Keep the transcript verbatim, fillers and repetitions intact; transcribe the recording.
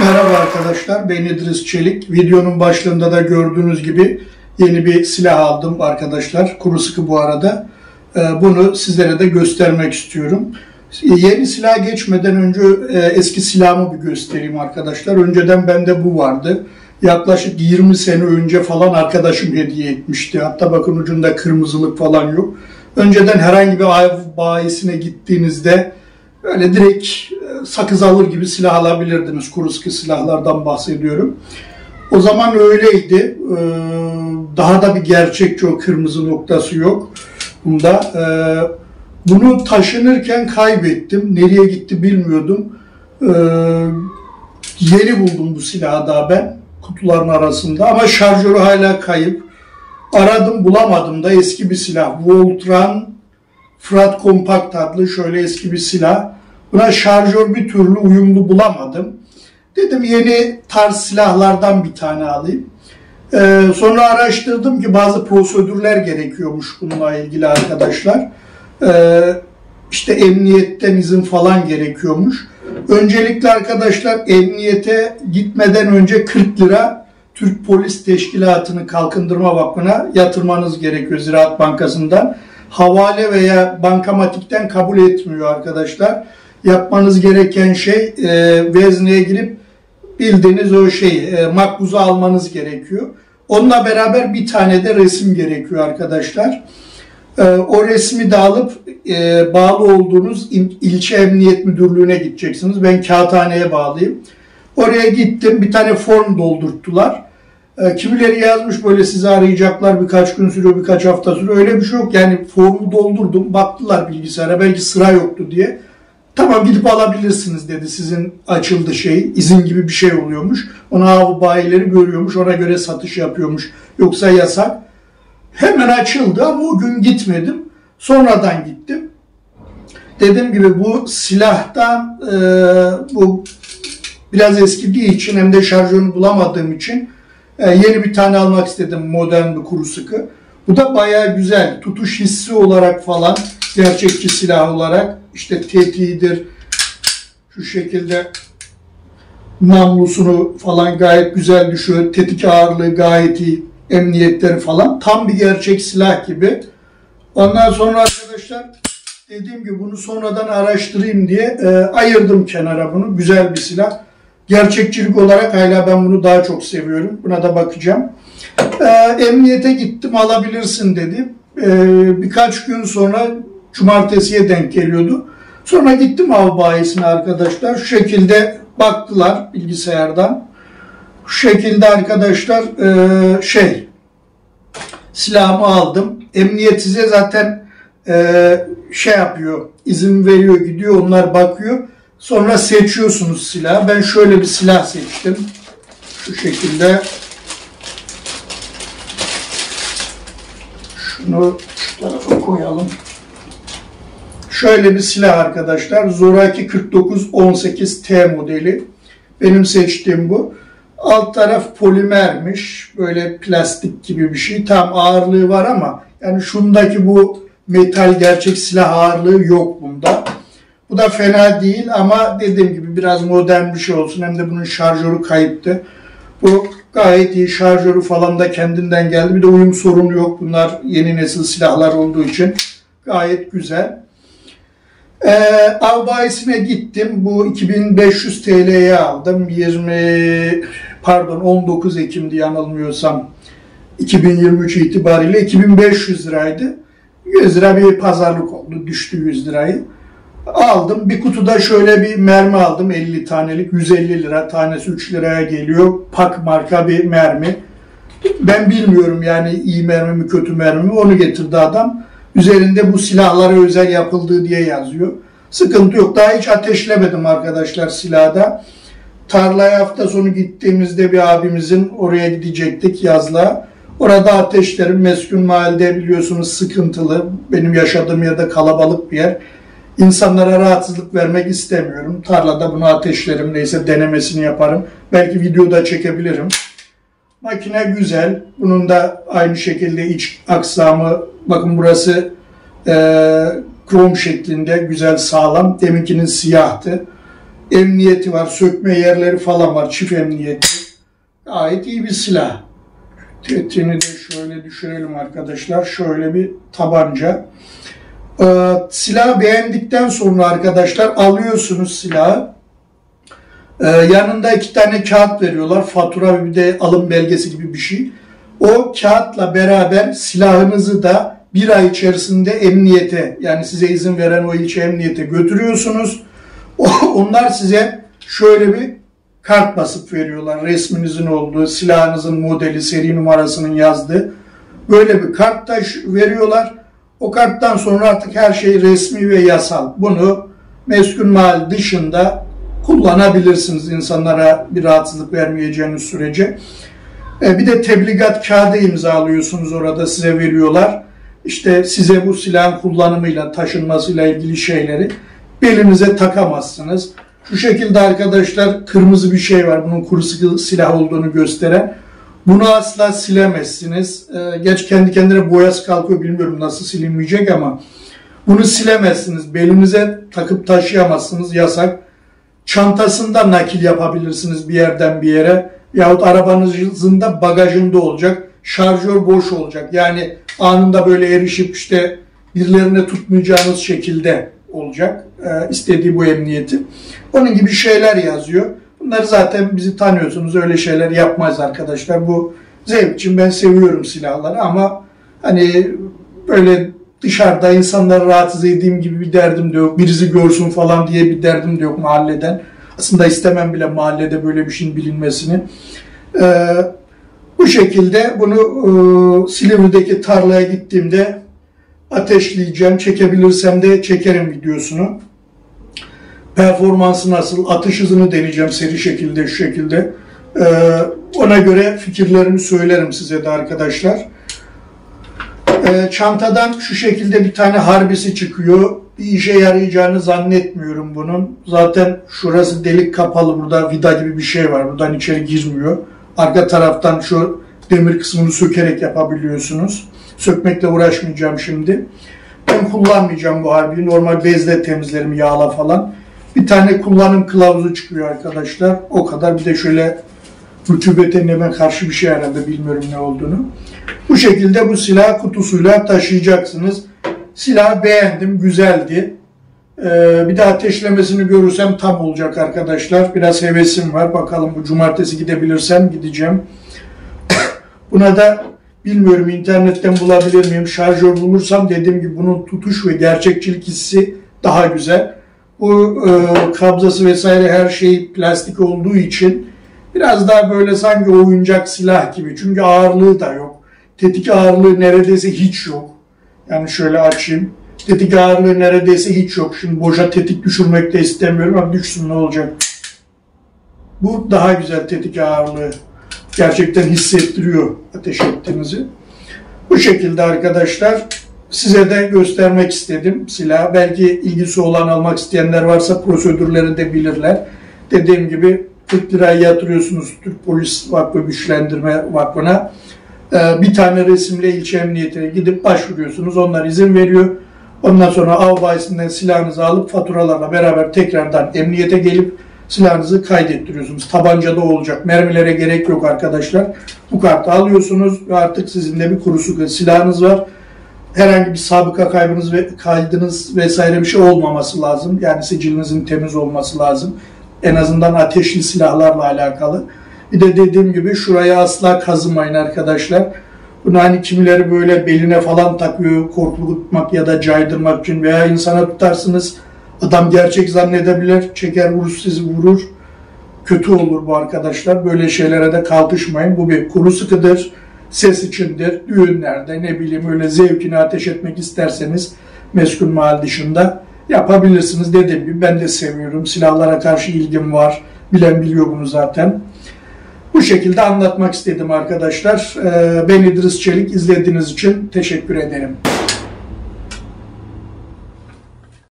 Merhaba arkadaşlar, ben İdris Çelik. Videonun başlığında da gördüğünüz gibi yeni bir silah aldım arkadaşlar. Kuru sıkı bu arada. Bunu sizlere de göstermek istiyorum. Yeni silaha geçmeden önce eski silahımı bir göstereyim arkadaşlar. Önceden bende bu vardı. Yaklaşık yirmi sene önce falan arkadaşım hediye etmişti. Hatta bakın ucunda kırmızılık falan yok. Önceden herhangi bir av bayisine gittiğinizde böyle direkt sakız alır gibi silah alabilirdiniz. Kuru sıkı silahlardan bahsediyorum. O zaman öyleydi. Daha da bir gerçekçi, o kırmızı noktası yok bunda. Bunu taşınırken kaybettim. Nereye gitti bilmiyordum. Yeni buldum bu silahı da ben kutuların arasında. Ama şarjörü hala kayıp. Aradım bulamadım da eski bir silah. Voltran Frat Compact adlı şöyle eski bir silah. Buna şarjör bir türlü uyumlu bulamadım. Dedim yeni tarz silahlardan bir tane alayım. Ee, sonra araştırdım ki bazı prosedürler gerekiyormuş bununla ilgili arkadaşlar. Ee, işte emniyetten izin falan gerekiyormuş. Öncelikle arkadaşlar emniyete gitmeden önce kırk lira Türk Polis Teşkilatı'nı Kalkındırma Vakfı'na yatırmanız gerekiyor Ziraat Bankası'ndan. Havale veya bankamatikten kabul etmiyor arkadaşlar. Yapmanız gereken şey e, vezneye girip bildiğiniz o şeyi e, makbuzu almanız gerekiyor. Onunla beraber bir tane de resim gerekiyor arkadaşlar. E, o resmi de alıp e, bağlı olduğunuz il, ilçe emniyet müdürlüğüne gideceksiniz. Ben Kağıthane'ye bağlıyım. Oraya gittim, bir tane form doldurttular. E, kimileri yazmış böyle sizi arayacaklar, birkaç gün sürüyor, birkaç hafta sürüyor. Öyle bir şey yok. Yani formu doldurdum, baktılar bilgisayara, belki sıra yoktu diye. Tamam gidip alabilirsiniz dedi, sizin açıldı şey, izin gibi bir şey oluyormuş. Ona av bayileri görüyormuş, ona göre satış yapıyormuş. Yoksa yasak. Hemen açıldı ama o gün gitmedim. Sonradan gittim. Dediğim gibi bu silahtan e, bu biraz eskidiği için hem de şarjörünü bulamadığım için e, yeni bir tane almak istedim, modern bir kuru sıkı. Bu da bayağı güzel. Tutuş hissi olarak falan, gerçekçi silah olarak işte tetiğidir. Şu şekilde namlusunu falan gayet güzel düşüyor. Tetik ağırlığı gayet iyi. Emniyetleri falan. Tam bir gerçek silah gibi. Ondan sonra arkadaşlar dediğim gibi bunu sonradan araştırayım diye e, ayırdım kenara bunu. Güzel bir silah. Gerçekçilik olarak hala ben bunu daha çok seviyorum. Buna da bakacağım. E, emniyete gittim, alabilirsin dedi. E, birkaç gün sonra cumartesiye denk geliyordu. Sonra gittim av bayisine arkadaşlar. Şu şekilde baktılar bilgisayardan. Şu şekilde arkadaşlar e, şey silahımı aldım. Emniyet size zaten e, şey yapıyor, izin veriyor, gidiyor, onlar bakıyor. Sonra seçiyorsunuz silahı. Ben şöyle bir silah seçtim. Şu şekilde. Şunu şu tarafa koyalım. Şöyle bir silah arkadaşlar. Zoraki kırk dokuz on sekiz T modeli. Benim seçtiğim bu. Alt taraf polimermiş. Böyle plastik gibi bir şey. Tam ağırlığı var ama yani şundaki bu metal gerçek silah ağırlığı yok bunda. Bu da fena değil ama dediğim gibi biraz modern bir şey olsun. Hem de bunun şarjörü kayıptı. Bu gayet iyi. Şarjörü falan da kendinden geldi. Bir de uyum sorunu yok. Bunlar yeni nesil silahlar olduğu için gayet güzel. Ee, av bayisine gittim. Bu iki bin beş yüz T L'ye aldım. yirmi pardon on dokuz Ekim'di yanılmıyorsam. iki bin yirmi üç itibariyle iki bin beş yüz liraydı. yüz lira bir pazarlık oldu. Düştü yüz lirayı. Aldım. Bir kutuda şöyle bir mermi aldım. elli tanelik. yüz elli lira. Tanesi üç liraya geliyor. Pak marka bir mermi. Ben bilmiyorum yani iyi mermi mi kötü mermi mi. Onu getirdi adam. Üzerinde bu silahlara özel yapıldığı diye yazıyor. Sıkıntı yok. Daha hiç ateşlemedim arkadaşlar silahda. Tarlaya hafta sonu gittiğimizde bir abimizin oraya gidecektik yazlığa. Orada ateşlerim. Meskun mahallede biliyorsunuz sıkıntılı. Benim yaşadığım yerde kalabalık bir yer. İnsanlara rahatsızlık vermek istemiyorum. Tarlada bunu ateşlerim. Neyse denemesini yaparım. Belki videoda çekebilirim. Makine güzel. Bunun da aynı şekilde iç aksamı, bakın burası e, krom şeklinde güzel sağlam. Deminkinin siyahtı. Emniyeti var, sökme yerleri falan var, çift emniyeti. Gayet iyi bir silah. Tetiğini de şöyle düşürelim arkadaşlar. Şöyle bir tabanca. Ee, silahı beğendikten sonra arkadaşlar alıyorsunuz silahı. Ee, yanında iki tane kağıt veriyorlar. Fatura bir de alım belgesi gibi bir şey. O kağıtla beraber silahınızı da bir ay içerisinde emniyete, yani size izin veren o ilçe emniyete götürüyorsunuz. Onlar size şöyle bir kart basıp veriyorlar. Resminizin olduğu, silahınızın modeli, seri numarasının yazdığı böyle bir kart da veriyorlar. O karttan sonra artık her şey resmi ve yasal. Bunu meskun mahal dışında kullanabilirsiniz, insanlara bir rahatsızlık vermeyeceğiniz sürece. Bir de tebligat kağıdı imzalıyorsunuz, orada size veriyorlar. İşte size bu silahın kullanımıyla, taşınmasıyla ilgili şeyleri belinize takamazsınız. Şu şekilde arkadaşlar kırmızı bir şey var, bunun kuru sıkı silah olduğunu gösteren. Bunu asla silemezsiniz. Geç kendi kendine boyası kalkıyor, bilmiyorum nasıl silinmeyecek ama bunu silemezsiniz. Belinize takıp taşıyamazsınız, yasak. Çantasında nakil yapabilirsiniz bir yerden bir yere. Yahut arabanızın da bagajında olacak. Şarjör boş olacak. Yani anında böyle erişip işte birilerine tutmayacağınız şekilde olacak. Ee, istediği bu emniyeti. Onun gibi şeyler yazıyor. Bunları zaten bizi tanıyorsunuz. Öyle şeyler yapmaz arkadaşlar. Bu zevk için ben seviyorum silahları ama hani böyle dışarıda insanları rahatsız edeyim gibi bir derdim de yok. Birisi görsün falan diye bir derdim de yok mahalleden. Aslında istemem bile mahallede böyle bir şeyin bilinmesini. Ee, bu şekilde bunu e, Silivri'deki tarlaya gittiğimde ateşleyeceğim. Çekebilirsem de çekerim videosunu. Performansı nasıl, atış hızını deneyeceğim seri şekilde, şu şekilde. Ee, ona göre fikirlerimi söylerim size de arkadaşlar. Ee, çantadan şu şekilde bir tane harbisi çıkıyor. Bir işe yarayacağını zannetmiyorum bunun. Zaten şurası delik kapalı, burada vida gibi bir şey var. Buradan içeri girmiyor. Arka taraftan şu demir kısmını sökerek yapabiliyorsunuz. Sökmekle uğraşmayacağım şimdi. Ben kullanmayacağım bu harbiyi. Normal bezle temizlerim, yağla falan. Bir tane kullanım kılavuzu çıkıyor arkadaşlar. O kadar. Bir de şöyle rutubete neme karşı bir şey herhalde, bilmiyorum ne olduğunu. Bu şekilde bu silah kutusuyla taşıyacaksınız. Silahı beğendim, güzeldi. Ee, bir de ateşlemesini görürsem tam olacak arkadaşlar. Biraz hevesim var. Bakalım bu cumartesi gidebilirsem gideceğim. Buna da bilmiyorum internetten bulabilir miyim? Şarjör bulursam dediğim gibi bunun tutuş ve gerçekçilik hissi daha güzel. Bu e, kabzası vesaire her şey plastik olduğu için biraz daha böyle sanki oyuncak silah gibi. Çünkü ağırlığı da yok. Tetik ağırlığı neredeyse hiç yok. Yani şöyle açayım. Tetik ağırlığı neredeyse hiç yok. Şimdi boşa tetik düşürmek de istemiyorum ama düşsün ne olacak. Bu daha güzel tetik ağırlığı. Gerçekten hissettiriyor ateş ettiğinizi. Bu şekilde arkadaşlar size de göstermek istedim silahı. Belki ilgisi olan, almak isteyenler varsa prosedürleri de bilirler. Dediğim gibi kırk liraya yatırıyorsunuz Türk Polis Vakfı Güçlendirme Vakfı'na. Bir tane resimle ilçe emniyetine gidip başvuruyorsunuz. Onlar izin veriyor. Ondan sonra av bayisinden silahınızı alıp faturalarla beraber tekrardan emniyete gelip silahınızı kaydettiriyorsunuz. Tabancada olacak. Mermilere gerek yok arkadaşlar. Bu kartı alıyorsunuz ve artık sizin de bir kuru sıkı silahınız var. Herhangi bir sabıka kaybınız ve kaydınız vesaire bir şey olmaması lazım. Yani sicilinizin temiz olması lazım. En azından ateşli silahlarla alakalı. Bir de dediğim gibi şuraya asla kazımayın arkadaşlar. Bunu hani kimileri böyle beline falan takıyor, korkutmak ya da caydırmak için, veya insana tutarsınız. Adam gerçek zannedebilir, çeker vurur, sizi vurur. Kötü olur bu arkadaşlar. Böyle şeylere de kalkışmayın. Bu bir kuru sıkıdır, ses içindir. Düğünlerde ne bileyim öyle zevkini ateş etmek isterseniz meskun mahal dışında yapabilirsiniz. Dediğim gibi ben de seviyorum. Silahlara karşı ilgim var. Bilen biliyor bunu zaten. Bu şekilde anlatmak istedim arkadaşlar. Ben İdris Çelik. İzlediğiniz için teşekkür ederim.